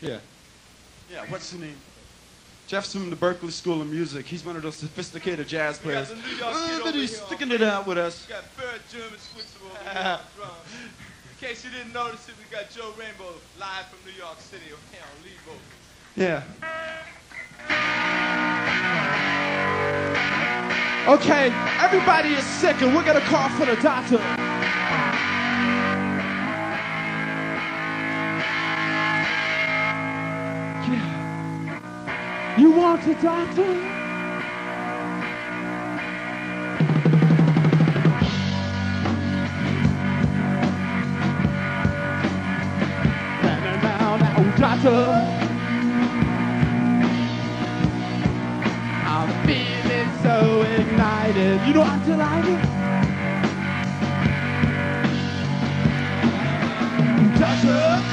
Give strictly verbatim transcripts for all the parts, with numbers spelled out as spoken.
Yeah. Yeah, what's his name? Jeff's from the Berkeley School of Music. He's one of those sophisticated jazz players. We got the New York kid uh, over he's here sticking on it out with us. We got Bert Switzer over here on the drums. In case you didn't notice it, we got Joe Rainbow live from New York City here on lead vocal. Yeah. Okay, everybody is sick and we're gonna call for the doctor. Yeah. You want a doctor? Now, now, now, doctor. I'm feeling so ignited. You know I'm delighted. Doctor,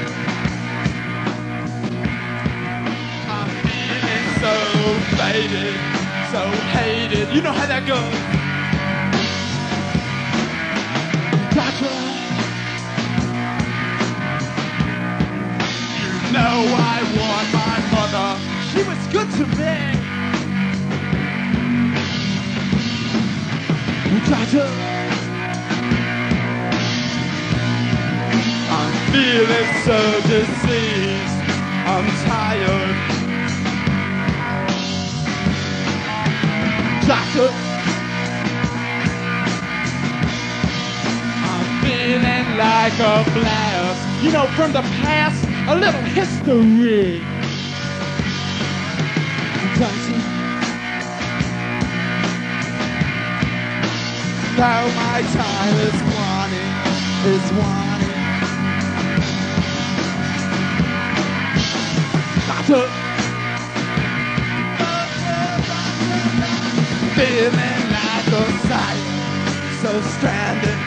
I'm feeling so faded, so hated. You know how that goes. Doctor, you know I want my mother. She was good to me. Doctor, I'm feeling so diseased. I'm tired. Doctor, I'm feeling like a blast. You know, from the past, a little history. Doctor, now my time is wanting, is wanting. Doctor, feeling like a sight, so stranded.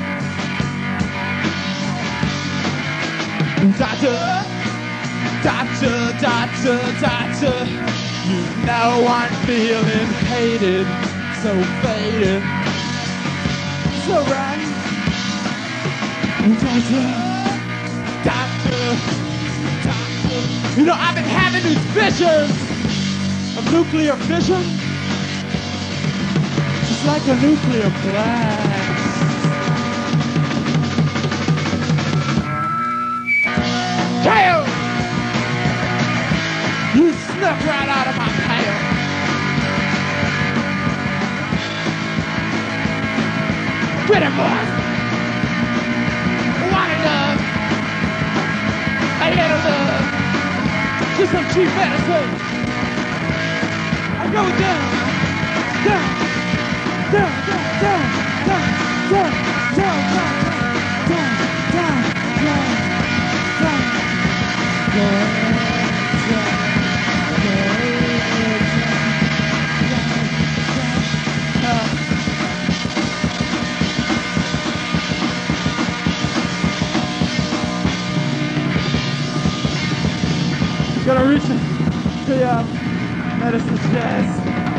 Doctor, doctor, doctor, doctor, you know I'm feeling hated, so faded. So right, doctor, doctor, doctor. You know, I've been having these visions of nuclear fission, just like a nuclear blast. Tail! You snuck right out of my tail. Pretty boy, wanna love, a little love, just some cheap medicine. I go down, down, down, down, down, down, down, down, down, down, down, down, down, down. Gonna reach the uh, medicine chest.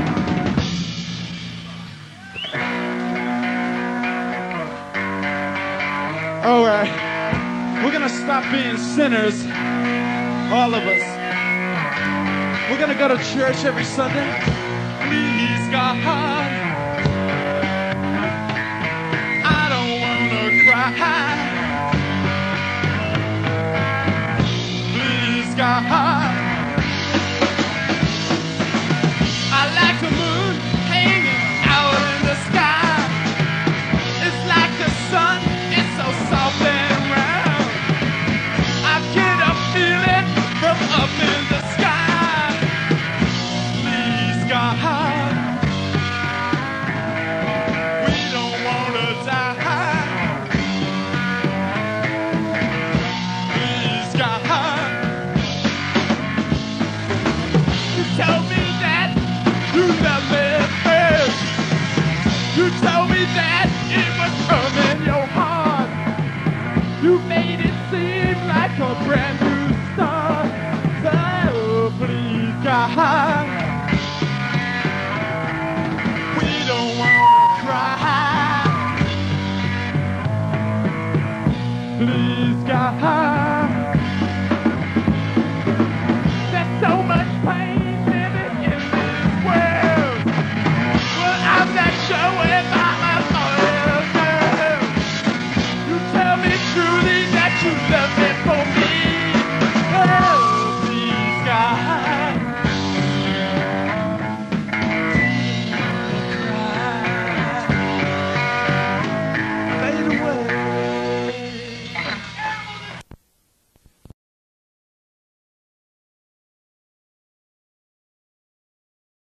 Alright, we're gonna stop being sinners, all of us. We're gonna go to church every Sunday. Please God, I don't wanna cry.